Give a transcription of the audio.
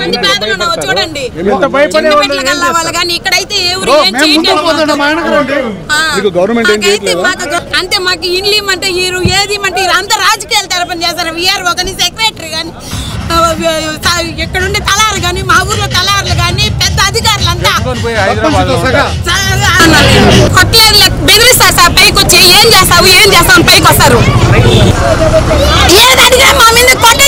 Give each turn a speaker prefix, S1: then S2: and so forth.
S1: ఎంతమంది పేదలు ఉన్నావో చూడండి. వాళ్ళు కానీ ఇక్కడైతే ఎవరు ఏం చేయట్లేదు. అంతే మాకు ఇండ్లు ఇమ్మంటే హీరో ఏది ఇమ్మంటే అంతా రాజకీయాలు తరపున చేస్తారు. వీఆర్ఓ కానీ సెక్రటరీ కానీ ఇక్కడుండే తలారు కానీ మా ఊర్లో తలారులు కానీ పెద్ద అధికారులు అంతా కొట్టేది బెదిరిస్తారు సార్. పైకి వచ్చి ఏం చేస్తావు పైకి వస్తారు. ఏది అడిగినా మా మీద కొట్టే